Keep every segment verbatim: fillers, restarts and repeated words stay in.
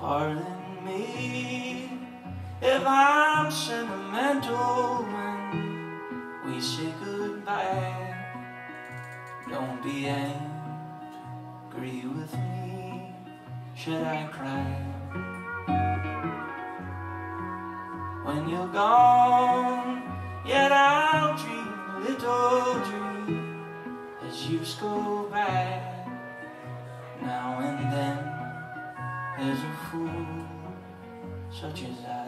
Pardon me if I'm sentimental when we say goodbye. Don't be angry with me, should I cry? When you're gone, yet I'll dream a little dream as years go by. Now and then there's a fool such as I.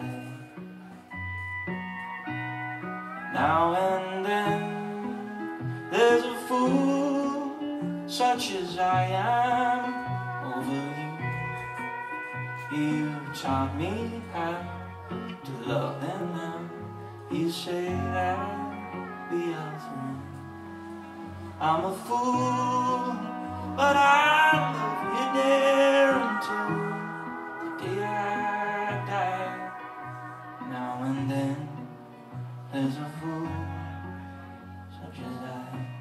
Now and then there's a fool such as I am over you. You taught me how to love, and now you say that we are through. I'm a fool, but I love you there until the day I die. Now and then there's a fool such as I.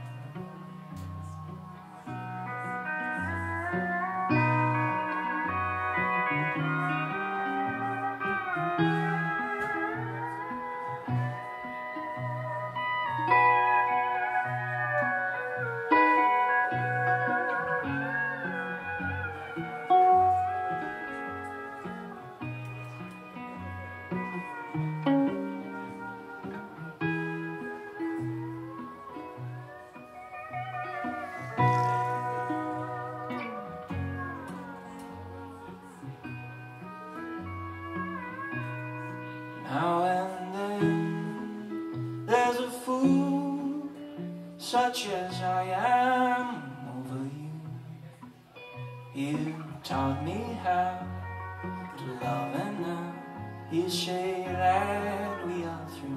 Now and then there's a fool such as I am over you. You taught me how to love, and now you say that we are through.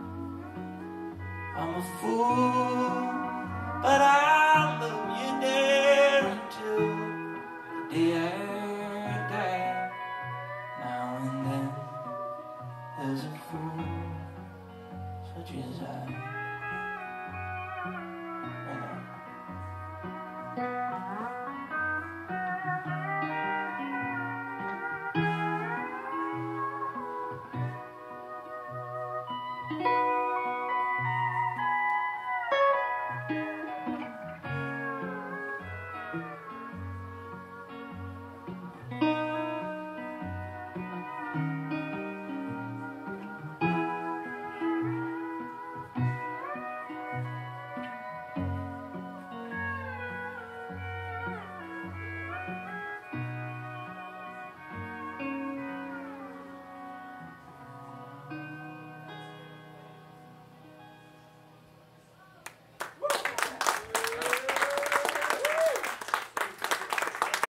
I'm a fool, but I love you dear